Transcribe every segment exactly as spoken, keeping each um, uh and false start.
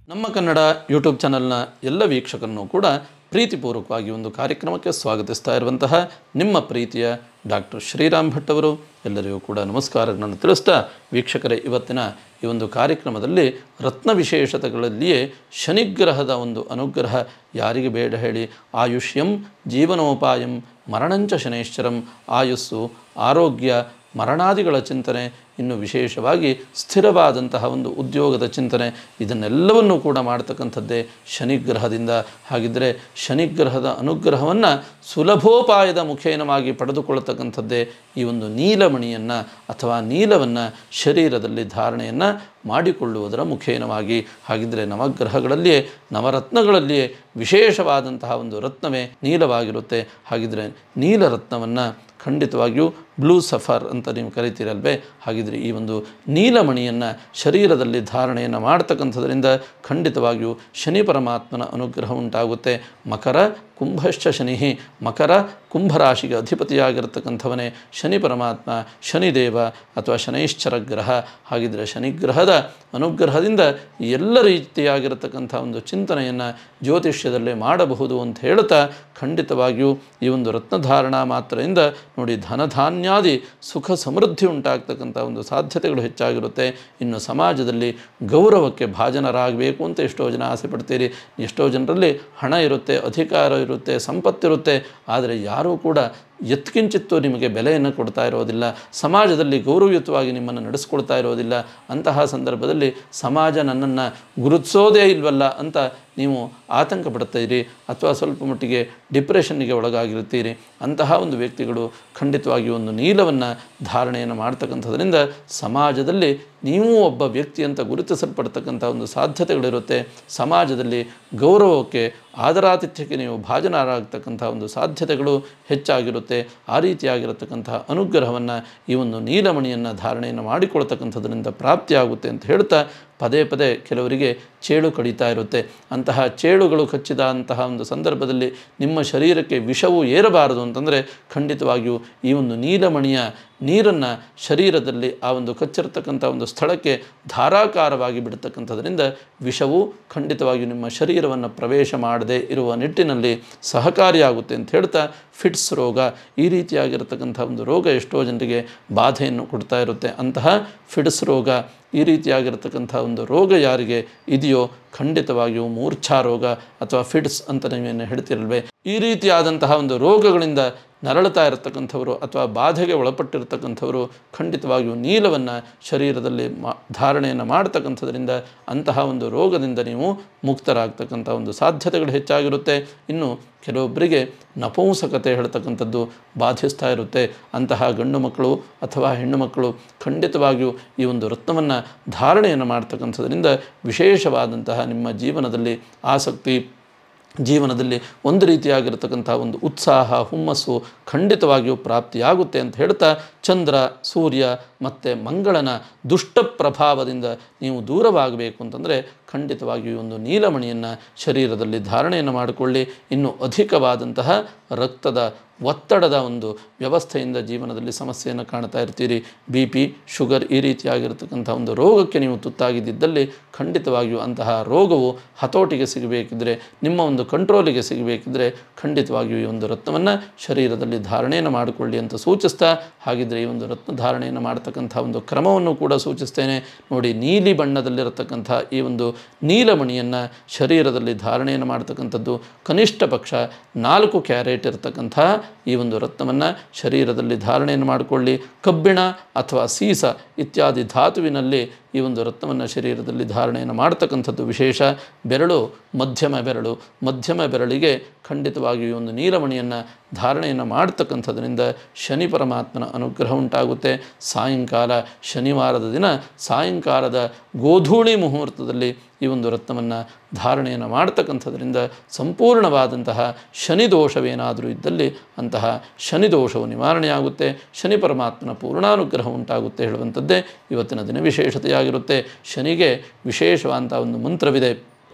ನಮ್ಮ ಕನ್ನಡ ಯೂಟ್ಯೂಬ್ ಚಾನಲ್ನ ಎಲ್ಲ ವೀಕ್ಷಕರನ್ನು ಕೂಡ ಪ್ರೀತಿಪೂರ್ವಕವಾಗಿ ಒಂದು ಕಾರ್ಯಕ್ರಮಕ್ಕೆ ಸ್ವಾಗತಿಸ್ತಾ ಇರುವಂತಹ ನಿಮ್ಮ ಪ್ರೀತಿಯ ಡಾಕ್ಟರ್ ಶ್ರೀರಾಮ್ ಭಟ್ ಅವರು ಎಲ್ಲರಿಗೂ ಕೂಡ ನಮಸ್ಕಾರಗಳನ್ನು ತಿಳಿಸ್ತಾ ವೀಕ್ಷಕರೇ, ಇವತ್ತಿನ ಈ ಒಂದು ಕಾರ್ಯಕ್ರಮದಲ್ಲಿ ರತ್ನ ವಿಶೇಷತೆಗಳಲ್ಲಿಯೇ ಶನಿಗ್ರಹದ ಒಂದು ಅನುಗ್ರಹ ಯಾರಿಗೆ ಬೇಡ ಹೇಳಿ. ಆಯುಷ್ಯಂ ಜೀವನೋಪಾಯಂ ಮರಣಂಚ ಶನೈಶ್ಚರಂ. ಆಯುಸ್ಸು, ಆರೋಗ್ಯ, ಮರಣಾದಿಗಳ ಚಿಂತನೆ, ಇನ್ನು ವಿಶೇಷವಾಗಿ ಸ್ಥಿರವಾದಂತಹ ಒಂದು ಉದ್ಯೋಗದ ಚಿಂತನೆ, ಇದನ್ನೆಲ್ಲವನ್ನೂ ಕೂಡ ಮಾಡ್ತಕ್ಕಂಥದ್ದೇ ಶನಿಗ್ರಹದಿಂದ. ಹಾಗಿದ್ದರೆ ಶನಿಗ್ರಹದ ಅನುಗ್ರಹವನ್ನು ಸುಲಭೋಪಾಯದ ಮುಖೇನವಾಗಿ ಪಡೆದುಕೊಳ್ಳತಕ್ಕಂಥದ್ದೇ ಈ ಒಂದು ನೀಲಮಣಿಯನ್ನು ಅಥವಾ ನೀಲವನ್ನು ಶರೀರದಲ್ಲಿ ಧಾರಣೆಯನ್ನು ಮಾಡಿಕೊಳ್ಳುವುದರ ಮುಖೇನವಾಗಿ. ಹಾಗಿದ್ದರೆ ನವಗ್ರಹಗಳಲ್ಲಿಯೇ ನವರತ್ನಗಳಲ್ಲಿಯೇ ವಿಶೇಷವಾದಂತಹ ಒಂದು ರತ್ನವೇ ನೀಲವಾಗಿರುತ್ತೆ. ಹಾಗಿದ್ದರೆ ನೀಲರತ್ನವನ್ನು ಖಂಡಿತವಾಗಿಯೂ ಬ್ಲೂ ಸಫರ್ ಅಂತ ನೀವು ಕರಿತೀರಲ್ವೇ, ಹಾಗಿದ್ರೆ ಈ ಒಂದು ನೀಲಮಣಿಯನ್ನು ಶರೀರದಲ್ಲಿ ಧಾರಣೆಯನ್ನು ಮಾಡ್ತಕ್ಕಂಥದ್ರಿಂದ ಖಂಡಿತವಾಗಿಯೂ ಶನಿ ಪರಮಾತ್ಮನ ಅನುಗ್ರಹ ಉಂಟಾಗುತ್ತೆ. ಮಕರ ಕುಂಭಶ್ಚ ಶನಿ, ಮಕರ ಕುಂಭರಾಶಿಗೆ ಅಧಿಪತಿಯಾಗಿರತಕ್ಕಂಥವನೇ ಶನಿ ಪರಮಾತ್ಮ, ಶನಿದೇವ ಅಥವಾ ಶನೈಶ್ಚರ ಗ್ರಹ. ಹಾಗಿದ್ದರೆ ಶನಿಗ್ರಹದ ಅನುಗ್ರಹದಿಂದ ಎಲ್ಲ ರೀತಿಯಾಗಿರತಕ್ಕಂಥ ಒಂದು ಚಿಂತನೆಯನ್ನು ಜ್ಯೋತಿಷ್ಯದಲ್ಲೇ ಮಾಡಬಹುದು ಅಂತ ಹೇಳ್ತಾ, ಖಂಡಿತವಾಗಿಯೂ ಈ ಒಂದು ರತ್ನಧಾರಣಾ ಮಾತ್ರೆಯಿಂದ ನೋಡಿ ಧನಧಾನ್ಯಾದಿ ಸುಖ ಸಮೃದ್ಧಿ ಉಂಟಾಗ್ತಕ್ಕಂಥ ಒಂದು ಸಾಧ್ಯತೆಗಳು ಹೆಚ್ಚಾಗಿರುತ್ತೆ. ಇನ್ನು ಸಮಾಜದಲ್ಲಿ ಗೌರವಕ್ಕೆ ಭಾಜನರಾಗಬೇಕು ಅಂತ ಎಷ್ಟೋ ಜನ ಆಸೆ ಪಡ್ತೀರಿ. ಎಷ್ಟೋ ಜನರಲ್ಲಿ ಹಣ ಇರುತ್ತೆ, ಅಧಿಕಾರ ಇರುತ್ತೆ, ಸಂಪತ್ತಿರುತ್ತೆ, ಆದರೆ ಯಾರೂ ಕೂಡ ಎತ್ಕಿಂಚಿತ್ತು ನಿಮಗೆ ಬೆಲೆಯನ್ನು ಕೊಡ್ತಾ ಇರೋದಿಲ್ಲ, ಸಮಾಜದಲ್ಲಿ ಗೌರವಯುತವಾಗಿ ನಿಮ್ಮನ್ನು ನಡೆಸ್ಕೊಳ್ತಾ ಇರೋದಿಲ್ಲ. ಅಂತಹ ಸಂದರ್ಭದಲ್ಲಿ ಸಮಾಜ ನನ್ನನ್ನು ಗುರುತಿಸೋದೇ ಇಲ್ವಲ್ಲ ಅಂತ ನೀವು ಆತಂಕ ಪಡ್ತೀರಿ ಅಥವಾ ಸ್ವಲ್ಪ ಮಟ್ಟಿಗೆ ಡಿಪ್ರೆಷನ್ನಿಗೆ ಒಳಗಾಗಿರ್ತೀರಿ. ಅಂತಹ ಒಂದು ವ್ಯಕ್ತಿಗಳು ಖಂಡಿತವಾಗಿ ಒಂದು ನೀಲವನ್ನು ಧಾರಣೆಯನ್ನು ಮಾಡ್ತಕ್ಕಂಥದ್ರಿಂದ ಸಮಾಜದಲ್ಲಿ ನೀವು ಒಬ್ಬ ವ್ಯಕ್ತಿ ಅಂತ ಗುರುತಿಸಲ್ಪಡ್ತಕ್ಕಂಥ ಒಂದು ಸಾಧ್ಯತೆಗಳಿರುತ್ತೆ. ಸಮಾಜದಲ್ಲಿ ಗೌರವಕ್ಕೆ, ಆದರಾತಿಥ್ಯಕ್ಕೆ ನೀವು ಭಾಜನರಾಗತಕ್ಕಂಥ ಒಂದು ಸಾಧ್ಯತೆಗಳು ಹೆಚ್ಚಾಗಿರುತ್ತೆ. ಆ ರೀತಿಯಾಗಿರತಕ್ಕಂತಹ ಅನುಗ್ರಹವನ್ನು ಈ ಒಂದು ನೀಲಮಣಿಯನ್ನು ಧಾರಣೆಯನ್ನು ಮಾಡಿಕೊಳ್ತಕ್ಕಂಥದ್ರಿಂದ ಪ್ರಾಪ್ತಿಯಾಗುತ್ತೆ ಅಂತ ಹೇಳ್ತಾ, ಪದೇ ಪದೇ ಕೆಲವರಿಗೆ ಚೇಳು ಕಡಿತಾ ಇರುತ್ತೆ. ಅಂತಹ ಚೇಳುಗಳು ಕಚ್ಚಿದ ಅಂತಹ ಒಂದು ಸಂದರ್ಭದಲ್ಲಿ ನಿಮ್ಮ ಶರೀರಕ್ಕೆ ವಿಷವು ಏರಬಾರದು ಅಂತಂದರೆ ಖಂಡಿತವಾಗಿಯೂ ಈ ಒಂದು ನೀಲಮಣಿಯ ನೀರನ್ನು ಶರೀರದಲ್ಲಿ ಆ ಒಂದು ಕಚ್ಚಿರತಕ್ಕಂಥ ಒಂದು ಸ್ಥಳಕ್ಕೆ ಧಾರಾಕಾರವಾಗಿ ಬಿಡ್ತಕ್ಕಂಥದ್ರಿಂದ ವಿಷವು ಖಂಡಿತವಾಗಿಯೂ ನಿಮ್ಮ ಶರೀರವನ್ನು ಪ್ರವೇಶ ಮಾಡದೆ ಇರುವ ನಿಟ್ಟಿನಲ್ಲಿ ಸಹಕಾರಿಯಾಗುತ್ತೆ ಅಂತ ಹೇಳ್ತಾ, ಫಿಟ್ಸ್ ರೋಗ, ಈ ರೀತಿಯಾಗಿರತಕ್ಕಂಥ ಒಂದು ರೋಗ ಎಷ್ಟೋ ಜನರಿಗೆ ಬಾಧೆಯನ್ನು ಕೊಡ್ತಾ ಇರುತ್ತೆ. ಅಂತಹ ಫಿಟ್ಸ್ ರೋಗ, ಈ ರೀತಿಯಾಗಿರತಕ್ಕಂಥ ಒಂದು ರೋಗ ಯಾರಿಗೆ ಇದೆಯೋ ಖಂಡಿತವಾಗಿಯೂ ಮೂರ್ಛಾ ರೋಗ ಅಥವಾ ಫಿಟ್ಸ್ ಅಂತ ನೀವೇನು ಹೇಳ್ತಿರಲ್ವೇ, ಈ ರೀತಿಯಾದಂತಹ ಒಂದು ರೋಗಗಳಿಂದ ನರಳುತ್ತಾ ಇರತಕ್ಕಂಥವರು ಅಥವಾ ಬಾಧೆಗೆ ಒಳಪಟ್ಟಿರ್ತಕ್ಕಂಥವರು ಖಂಡಿತವಾಗಿಯೂ ನೀಲವನ್ನು ಶರೀರದಲ್ಲಿ ಮಾ ಧಾರಣೆಯನ್ನು ಮಾಡ್ತಕ್ಕಂಥದ್ರಿಂದ ಅಂತಹ ಒಂದು ರೋಗದಿಂದ ನೀವು ಮುಕ್ತರಾಗ್ತಕ್ಕಂಥ ಒಂದು ಸಾಧ್ಯತೆಗಳು ಹೆಚ್ಚಾಗಿರುತ್ತೆ. ಇನ್ನು ಕೆಲವೊಬ್ಬರಿಗೆ ನಪುಂಸಕತೆ ಹೇಳ್ತಕ್ಕಂಥದ್ದು ಬಾಧಿಸ್ತಾ ಇರುತ್ತೆ. ಅಂತಹ ಗಂಡು ಮಕ್ಕಳು ಅಥವಾ ಹೆಣ್ಣು ಮಕ್ಕಳು ಖಂಡಿತವಾಗಿಯೂ ಈ ಒಂದು ರತ್ನವನ್ನು ಧಾರಣೆಯನ್ನು ಮಾಡ್ತಕ್ಕಂಥದ್ರಿಂದ ವಿಶೇಷವಾದಂತಹ ನಿಮ್ಮ ಜೀವನದಲ್ಲಿ ಆಸಕ್ತಿ, ಜೀವನದಲ್ಲಿ ಒಂದು ರೀತಿಯಾಗಿರತಕ್ಕಂಥ ಒಂದು ಉತ್ಸಾಹ, ಹುಮ್ಮಸ್ಸು ಖಂಡಿತವಾಗಿಯೂ ಪ್ರಾಪ್ತಿಯಾಗುತ್ತೆ ಅಂತ ಹೇಳ್ತಾ, ಚಂದ್ರ, ಸೂರ್ಯ ಮತ್ತು ಮಂಗಳನ ದುಷ್ಟ ಪ್ರಭಾವದಿಂದ ನೀವು ದೂರವಾಗಬೇಕು ಅಂತಂದರೆ ಖಂಡಿತವಾಗಿಯೂ ಒಂದು ನೀಲಮಣಿಯನ್ನು ಶರೀರದಲ್ಲಿ ಧಾರಣೆಯನ್ನು ಮಾಡಿಕೊಳ್ಳಿ. ಇನ್ನು ಅಧಿಕವಾದಂತಹ ರಕ್ತದ ಒತ್ತಡದ ಒಂದು ವ್ಯವಸ್ಥೆಯಿಂದ ಜೀವನದಲ್ಲಿ ಸಮಸ್ಯೆಯನ್ನು ಕಾಣ್ತಾ ಇರ್ತೀರಿ. ಬಿ ಪಿ, ಶುಗರ್, ಈ ರೀತಿಯಾಗಿರ್ತಕ್ಕಂಥ ಒಂದು ರೋಗಕ್ಕೆ ನೀವು ತುತ್ತಾಗಿದ್ದಲ್ಲಿ ಖಂಡಿತವಾಗಿಯೂ ಅಂತಹ ರೋಗವು ಹತೋಟಿಗೆ ಸಿಗಬೇಕಿದ್ರೆ, ನಿಮ್ಮ ಒಂದು ಕಂಟ್ರೋಲಿಗೆ ಸಿಗಬೇಕಿದ್ರೆ ಖಂಡಿತವಾಗಿಯೂ ಈ ಒಂದು ರತ್ನವನ್ನು ಶರೀರದಲ್ಲಿ ಧಾರಣೆಯನ್ನು ಮಾಡಿಕೊಳ್ಳಿ ಅಂತ ಸೂಚಿಸ್ತಾ, ಹಾಗಿದ್ದರೆ ಈ ಒಂದು ರತ್ನ ಧಾರಣೆಯನ್ನು ಮಾಡ್ತಕ್ಕಂಥ ಒಂದು ಕ್ರಮವನ್ನು ಕೂಡ ಸೂಚಿಸ್ತೇನೆ ನೋಡಿ. ನೀಲಿ ಬಣ್ಣದಲ್ಲಿರತಕ್ಕಂಥ ಈ ಒಂದು ನೀಲಮಣಿಯನ್ನು ಶರೀರದಲ್ಲಿ ಧಾರಣೆಯನ್ನು ಮಾಡ್ತಕ್ಕಂಥದ್ದು ಕನಿಷ್ಠ ಪಕ್ಷ ನಾಲ್ಕು ಕ್ಯಾರೆಟ್ ಇರತಕ್ಕಂಥ ಈ ಒಂದು ರತ್ನವನ್ನು ಶರೀರದಲ್ಲಿ ಧಾರಣೆಯನ್ನು ಮಾಡಿಕೊಳ್ಳಿ. ಕಬ್ಬಿಣ ಅಥವಾ ಸೀಸ ಇತ್ಯಾದಿ ಧಾತುವಿನಲ್ಲಿ ಈ ಒಂದು ರತ್ನವನ್ನು ಶರೀರದಲ್ಲಿ ಧಾರಣೆಯನ್ನು ಮಾಡ್ತಕ್ಕಂಥದ್ದು ವಿಶೇಷ. ಬೆರಳು ಮಧ್ಯಮ ಬೆರಳು, ಮಧ್ಯಮ ಬೆರಳಿಗೆ ಖಂಡಿತವಾಗಿಯೂ ಒಂದು ನೀಲಮಣಿಯನ್ನು ಧಾರಣೆಯನ್ನು ಮಾಡ್ತಕ್ಕಂಥದ್ರಿಂದ ಶನಿ ಪರಮಾತ್ಮನ ಅನುಗ್ರಹ ಉಂಟಾಗುತ್ತೆ. ಸಾಯಂಕಾಲ ಶನಿವಾರದ ದಿನ ಸಾಯಂಕಾಲದ ಗೋಧೂಳಿ ಮುಹೂರ್ತದಲ್ಲಿ ಈ ಒಂದು ರತ್ನವನ್ನು ಧಾರಣೆಯನ್ನು ಮಾಡ್ತಕ್ಕಂಥದ್ರಿಂದ ಸಂಪೂರ್ಣವಾದಂತಹ ಶನಿದೋಷವೇನಾದರೂ ಇದ್ದಲ್ಲಿ ಅಂತಹ ಶನಿದೋಷವು ನಿವಾರಣೆಯಾಗುತ್ತೆ, ಶನಿ ಪರಮಾತ್ಮನ ಪೂರ್ಣಾನುಗ್ರಹ ಉಂಟಾಗುತ್ತೆ ಹೇಳುವಂಥದ್ದೇ ಇವತ್ತಿನ ದಿನ ವಿಶೇಷತೆಯಾಗಿರುತ್ತೆ. ಶನಿಗೆ ವಿಶೇಷವಾದಂಥ ಒಂದು ಮಂತ್ರವಿದೆ.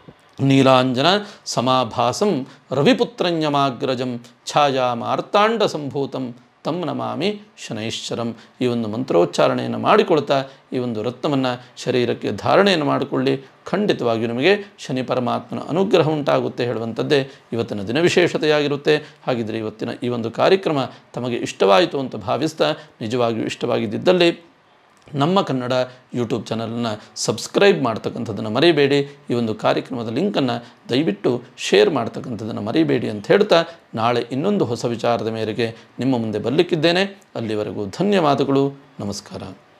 ನೀಲಾಂಜನ ಸಮಾಭಾಸಂ ರವಿಪುತ್ರನ್ಯಮಾಗ್ರಜಂ ಛಾಯಾ ಮಾರ್ತಾಂಡ ಸಂಭೂತಂ ತಂ ನಮಾಮಿ ಶನೈಶ್ಚರಂ. ಈ ಒಂದು ಮಂತ್ರೋಚ್ಚಾರಣೆಯನ್ನು ಮಾಡಿಕೊಳ್ತಾ ಈ ಒಂದು ರತ್ನವನ್ನು ಶರೀರಕ್ಕೆ ಧಾರಣೆಯನ್ನು ಮಾಡಿಕೊಳ್ಳಿ. ಖಂಡಿತವಾಗಿಯೂ ನಿಮಗೆ ಶನಿ ಪರಮಾತ್ಮನ ಅನುಗ್ರಹ ಉಂಟಾಗುತ್ತೆ ಹೇಳುವಂಥದ್ದೇ ಇವತ್ತಿನ ದಿನ ವಿಶೇಷತೆಯಾಗಿರುತ್ತೆ. ಹಾಗಿದ್ದರೆ ಇವತ್ತಿನ ಈ ಒಂದು ಕಾರ್ಯಕ್ರಮ ತಮಗೆ ಇಷ್ಟವಾಯಿತು ಅಂತ ಭಾವಿಸ್ತಾ, ನಿಜವಾಗಿಯೂ ಇಷ್ಟವಾಗಿದ್ದಲ್ಲಿ ನಮ್ಮ ಕನ್ನಡ ಯೂಟ್ಯೂಬ್ ಚಾನಲನ್ನು ಸಬ್ಸ್ಕ್ರೈಬ್ ಮಾಡ್ತಕ್ಕಂಥದ್ದನ್ನು ಮರಿಬೇಡಿ. ಈ ಒಂದು ಕಾರ್ಯಕ್ರಮದ ಲಿಂಕನ್ನು ದಯವಿಟ್ಟು ಶೇರ್ ಮಾಡ್ತಕ್ಕಂಥದ್ದನ್ನು ಮರಿಬೇಡಿ ಅಂತ ಹೇಳ್ತಾ, ನಾಳೆ ಇನ್ನೊಂದು ಹೊಸ ವಿಚಾರದ ಮೇರೆಗೆ ನಿಮ್ಮ ಮುಂದೆ ಬರಲಿಕ್ಕಿದ್ದೇನೆ. ಅಲ್ಲಿವರೆಗೂ ಧನ್ಯವಾದಗಳು. ನಮಸ್ಕಾರ.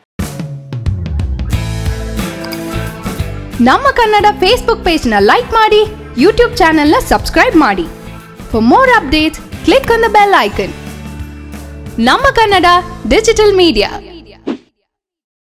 ನಮ್ಮ ಕನ್ನಡ ಫೇಸ್ಬುಕ್ ಪೇಜ್ನ ಲೈಕ್ ಮಾಡಿ, ಯೂಟ್ಯೂಬ್ ಚಾನೆಲ್ನ ಸಬ್ಸ್ಕ್ರೈಬ್ ಮಾಡಿ. For more updates click on the bell icon. ನಮ್ಮ ಕನ್ನಡ ಡಿಜಿಟಲ್ ಮೀಡಿಯಾ.